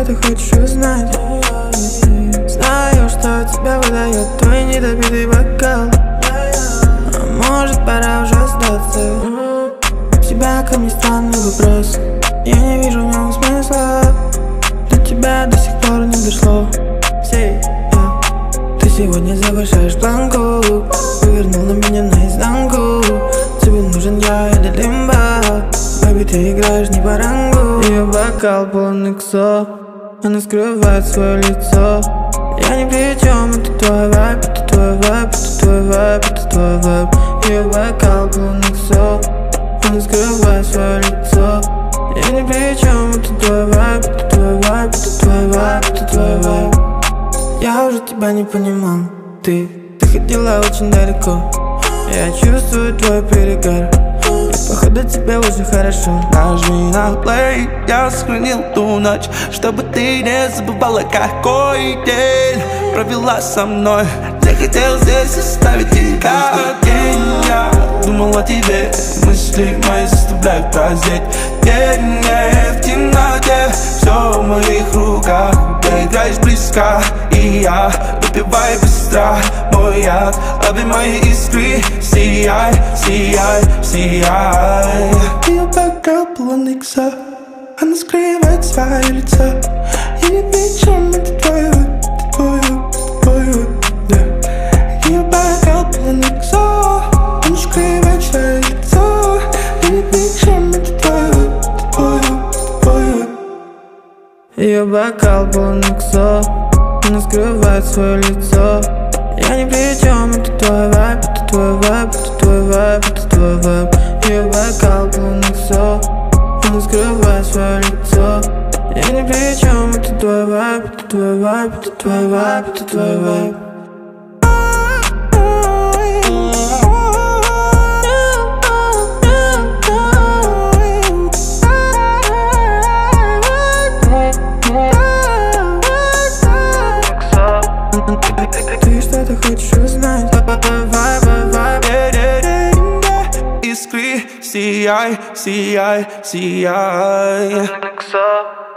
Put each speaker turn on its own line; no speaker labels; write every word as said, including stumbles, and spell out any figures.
что ты хочешь узнать. Знаю, что тебя выдает твой недопитый бокал. А может, пора уже сдаться. У тебя ко мне странный вопрос, я не вижу в нем смысла. До тебя до сих пор не дошло. Say, yeah. Ты сегодня завышаешь планку, повернул на меня наизнанку. Тебе нужен я или лимба, бэби, ты играешь не по рангу. Ее бокал полон иксо, она скрывает свое лицо. Я ни при чем, это твой вайб, это твой вайб, это твой вайб, это твой вайб. Ее бокал полон иксо, она скрывает свое лицо. Я ни при чем, это твой вайб, это твой вайб, это твой вайб, это твой вайб. Я уже тебя не понимал, ты, ты ходила очень далеко. Я чувствую твой перегар, и походу тебе уже хорошо.
Нажми на play, я сохранил ту ночь, чтобы ты не забывала, какой день провела со мной. Я хотел здесь оставить тебя один. Я думал о тебе, мысли мои заставляют прозреть. Теперь не в темноте, все в моих руках. Ты играешь близко, и я выпивай быстро мой яд. Лови мои искры, сияй, сияй, сияй. Ее бокал полон икса, она скрывает свое лицо. Я не причем, это твой выбор, это твой выбор, твой выбор, да. Ее бокал полон икса, она скрывает свое лицо. Я не причем, это твой выбор, это твой выбор, твой выбор.
Ее бокал полон иксо, она скрывает свое лицо. Я ни при чем, это твой вайб, это твой вайб, это твой вайб, это твой вайб. Ее бокал полон иксо, она скрывает свое лицо. Я ни при чем, это твой вайб, это твой вайб, это твой вайб, это твой вайб. Ты что-то хочешь узнать?
Искры, сияй, сияй, сияй.